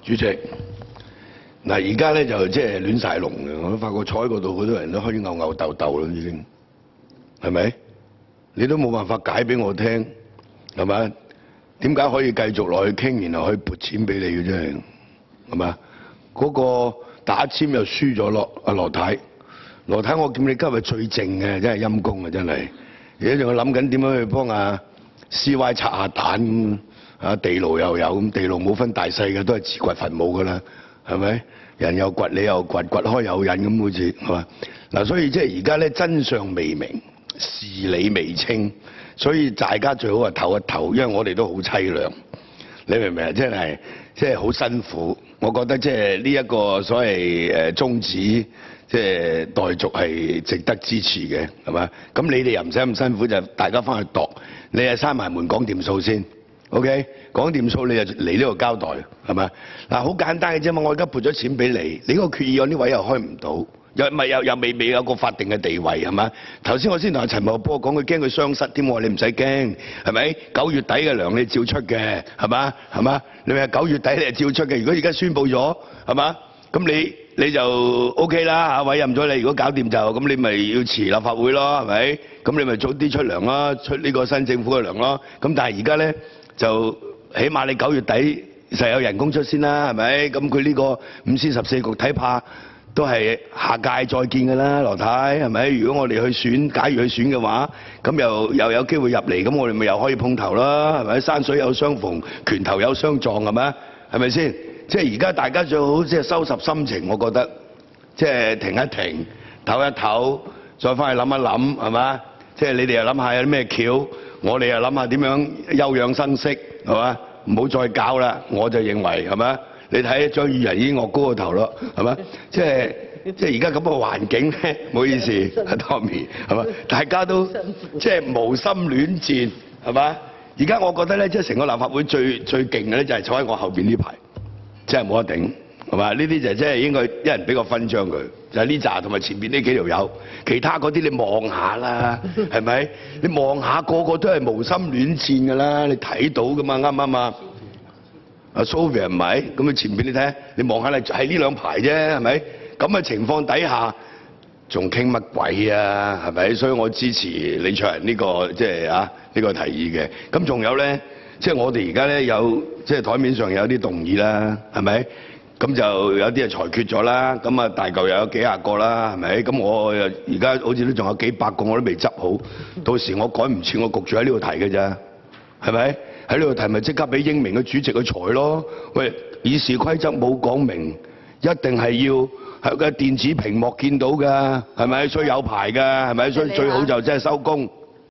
主席，嗱而家咧就即係亂晒龍嘅，我都發覺坐喺嗰度好多人都開始吽吽鬥鬥啦，已經係咪？你都冇辦法解俾我聽，係咪？點解可以繼續落去傾，然後可以撥錢俾你嘅啫？係咪？嗰個打簽又輸咗咯，阿羅太，羅太，我見你今日最靜嘅，真係陰公啊，真係。而家仲諗緊點樣去幫阿 CY 拆下彈。啊！地牢又有咁，地牢冇分大細嘅，都係自掘墳墓㗎啦，係咪？人又掘，你又掘，掘開有癮咁，好似係嘛？嗱，所以即係而家咧真相未明，事理未清，所以大家最好係唞一唞，因為我哋都好凄涼，你明唔明啊？真係即係好辛苦。我覺得即係呢一個所謂宗旨，即係待續係值得支持嘅，係嘛？咁你哋又唔使咁辛苦，就大家翻去度，你係閂埋門講掂數先。OK， 講掂數你就嚟呢度交代，係咪？嗱，好簡單嘅啫嘛，我而家撥咗錢俾你，你嗰個決議案呢位又開唔到，又未有個法定嘅地位，係咪？頭先我先同阿陳茂波講，佢驚佢傷失添，我話你唔使驚，係咪？9月底嘅糧你照出嘅，係嘛？係嘛？你話9月底你係照出嘅，如果而家宣佈咗，係嘛？咁你就 OK 啦嚇，委任咗你，如果搞掂就咁，你咪要遲立法會咯，係咪？咁你咪早啲出糧咯，出呢個新政府嘅糧咯。咁但係而家咧。就起碼你9月底實有人工出先啦，係咪？咁佢呢個5司14局睇怕都係下屆再見㗎啦，羅太係咪？如果我哋去選，假如去選嘅話，咁又有機會入嚟，咁我哋咪又可以碰頭啦，係咪？山水有相逢，拳頭有相撞，係咪？係咪先？即係而家大家最好即係收拾心情，我覺得即係停一停，唞一唞，再翻去諗一諗，係嘛？即係你哋又諗下有啲咩橋。我哋又諗下點樣休養生息，係嘛？唔好再搞啦！我就認為係咪？你睇張宇人已經惡高個頭咯，係咪？即係而家咁嘅環境咧，唔好意思，阿 Tommy 係嘛？大家都即係無心戀戰，係嘛？而家我覺得咧，即係成個立法會最勁嘅咧，就係坐喺我後邊呢排，真係冇得頂，係嘛？呢啲就即係應該一人俾個勳章佢。就係呢扎同埋前邊呢幾條友，其他嗰啲你望下啦，係咪？你望下個個都係無心戀戰㗎啦，你睇到㗎嘛，啱唔啱啊？阿 Sophia 唔係，咁你前邊你睇，你望下你係呢兩排啫，係咪？咁嘅情況底下，仲傾乜鬼啊？係咪？所以我支持李卓人呢個即係呢個提議嘅。咁仲有咧，即係我哋而家咧有即係台面上有啲動議啦，係咪？咁就有啲係裁決咗啦，咁啊大嚿又有幾廿個啦，係咪？咁我又而家好似都仲有幾百個我都未執好，到時我趕唔切，我焗住喺呢度提嘅咋，係咪？喺呢度提咪即刻俾英明嘅主席去裁咯。喂，議事規則冇講明，一定係要喺個電子屏幕見到㗎，係咪？所以有排㗎，係咪？所以最好就真係收工。